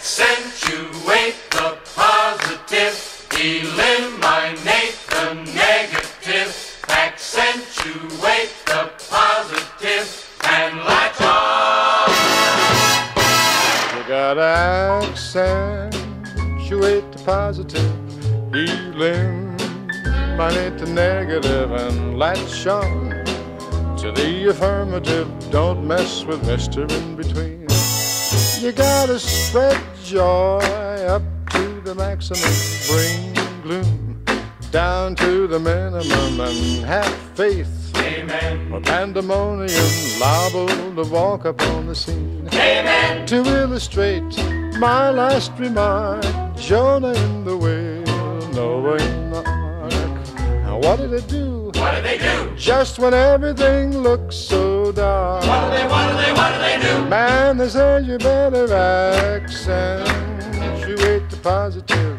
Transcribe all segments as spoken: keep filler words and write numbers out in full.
Accentuate the positive, eliminate the negative. Accentuate the positive and latch on. You gotta accentuate the positive, eliminate the negative, and latch on to the affirmative. Don't mess with Mister In Between. You gotta spread joy up to the maximum, bring gloom down to the minimum, and have faith. Amen. Or pandemonium liable to walk upon the scene. Amen. To illustrate my last remark, Jonah in the whale, Noah in the ark. Now what did it do? What did they do? Just when everything looked so dark. What did they, what did they, what did they do? Man, they said you better accentuate the positive,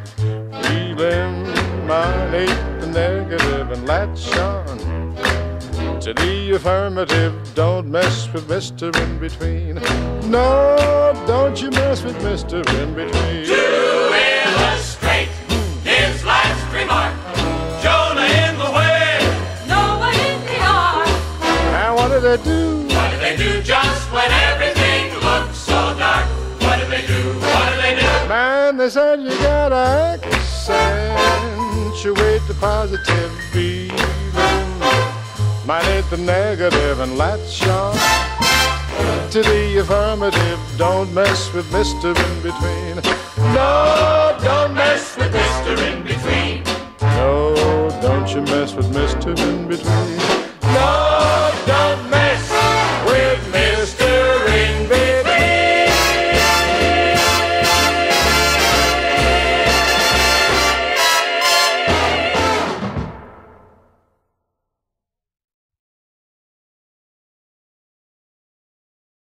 eliminate the negative, and latch on to the affirmative. Don't mess with Mister In Between. No, don't you mess with Mister In Between. To illustrate his last remark, Jonah in the whale, Noah in the ark. Now what did they do? what did they do just when everything looked so dark? What did they do? What did they do? Man, they said you gotta accentuate the positive, eliminate the negative, and latch on to the affirmative. Don't mess with Mister In Between. No, don't mess with Mister In Between. No, don't you mess with Mister In Between.